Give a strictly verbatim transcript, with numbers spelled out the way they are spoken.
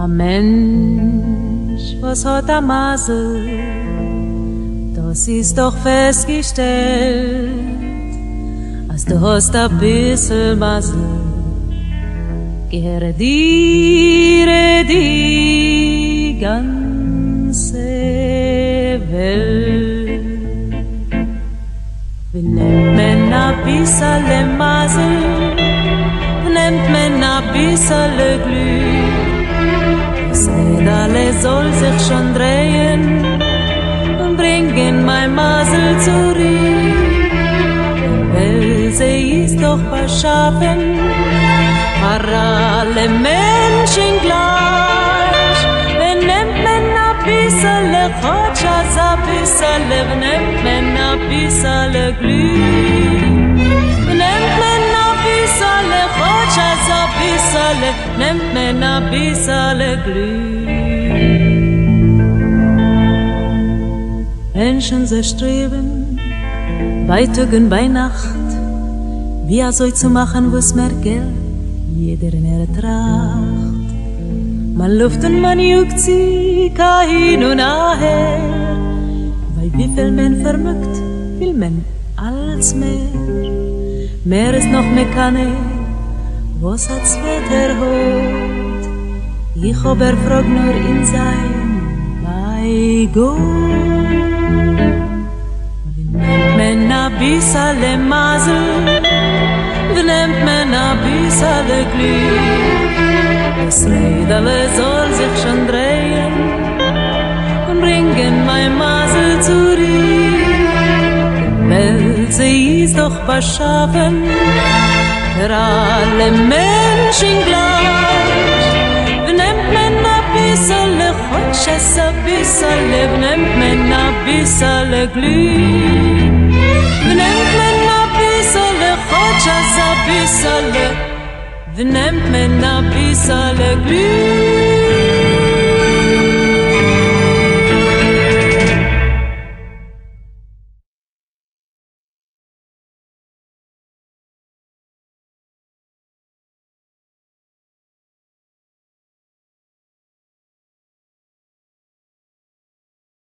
A Mensch, was hat a Masel, das ist doch festgestellt, als du hast a bissel Masel, gehöre dir die ganze Welt. Wie nennt man a bissel Masel, nennt man a bissel Glück, das Räderle soll sich schon drehen und bringen mein Masel zurück. Weil sie ist doch verschaffen, für alle Menschen gleich. Wenn nimmt man a bissele Chotschas, a bissele, nimmt man a bissele Glück. Nimmt man a bissele Chotschas, a bissele, nimmt man a bissele Glück. Menschen, sie streben, bei Tag und bei Nacht, wie er soll zu machen, wo's mehr Geld, jeder in ihrer Tracht. Man luft und man juckt sie, kein hin und her, weil wie viel man vermögt, will man als mehr. Mehr ist noch Mekane, was hat's Wetter hat. Ich hab er frag nur in sein, bei Gott. Wie nennt man a bissele Masel, wie nennt man a bissele Glück, das Räderle soll sich schon drehen und bringen mein Masel zurück. Weil sie ist doch verschaffen, für alle Menschen gleich. Wie nennt man a bissele Chotschas, a bissele, wie nennt man a bissele Glück. Wie nennt man a bissele Chotschas, a bissele, wie nennt man a bissele Glück.